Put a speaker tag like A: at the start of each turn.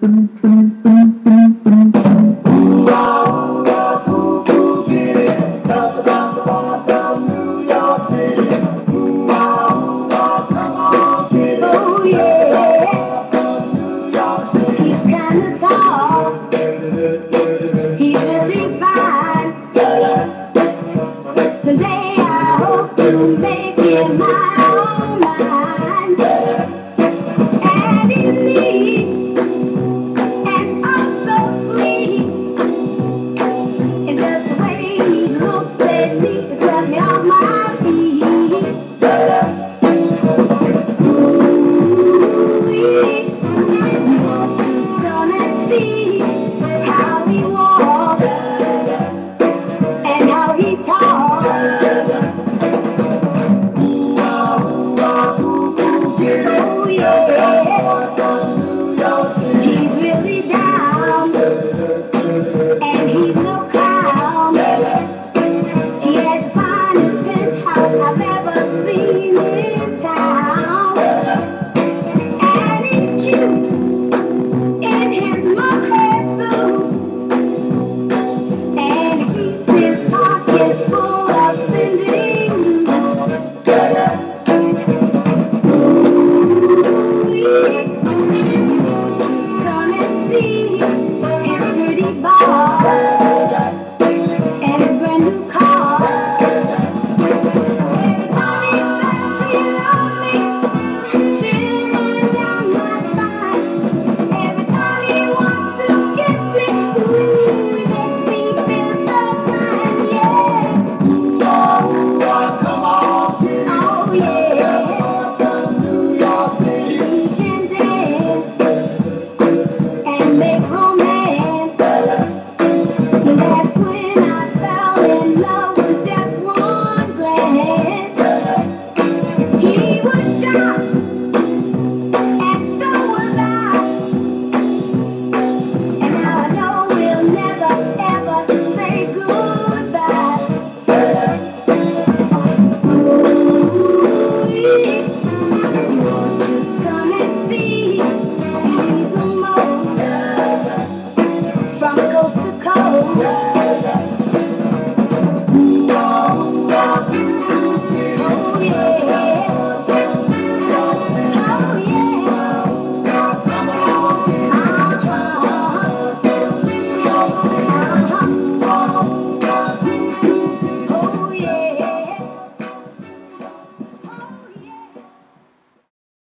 A: Tell us about the boy from New York City. Come on, get it.
B: Oh yeah,
A: From New York City.
B: he's kinda tall, he's really fine. Someday I hope to make him my own mine. And he's neat and oh so sweet, and just the way he looked at me, it swept me off my feet. You want to come and see how he walks and how he talks. Oh yeah, he's really down.